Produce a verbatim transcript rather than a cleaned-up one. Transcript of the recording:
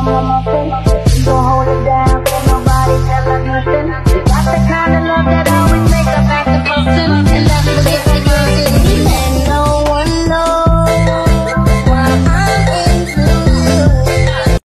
bum on my face. We gon' hold it down, can't nobody tell us nothing. We got the kind of love that always make us act a person, and that's